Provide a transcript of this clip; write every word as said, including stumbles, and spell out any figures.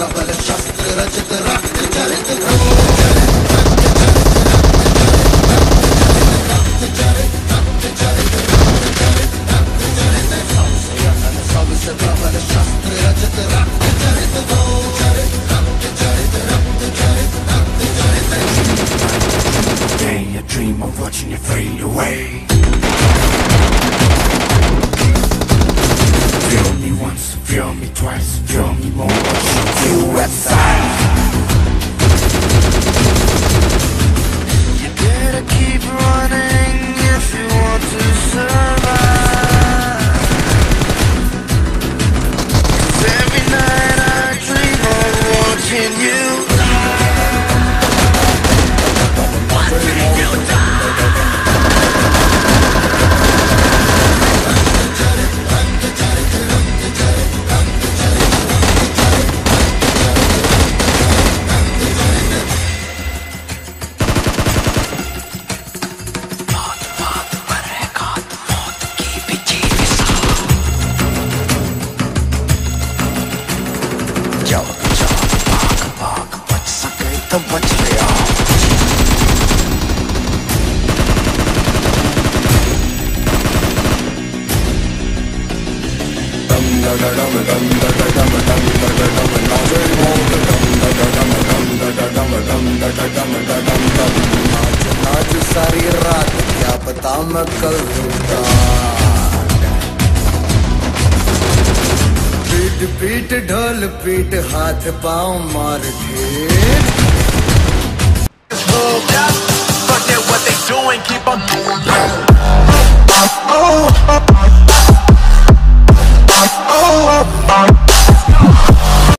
प्रबल शस्त्र रचित रक्त चरित सबसे प्रबल शस्त्र रचित रक्त चरित Day a dream of watching you fade away. Feel me once, feel me twice, feel me more. You at sight. You better keep running if you want to survive. 'Cause every night I dream of watching you. Watching you die. तो बच गया नाच सारी रात क्या पता मैं कल रूठा पीट पीट ढोल पीट हाथ पाँव मार के